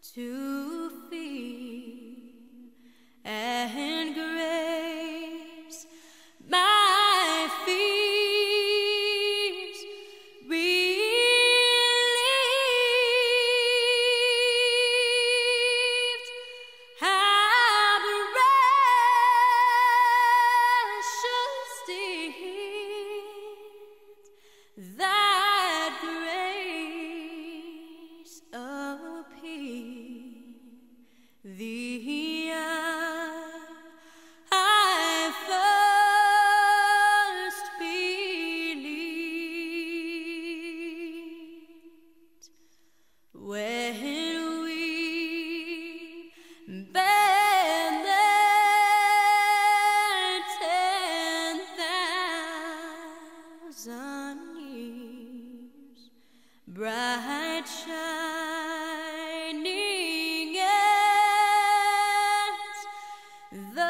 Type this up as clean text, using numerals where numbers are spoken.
to feel and grace my fears relieved. How precious deeds that grace appeared. The hour I first believed, when we bear there 10,000 years, bright shining as the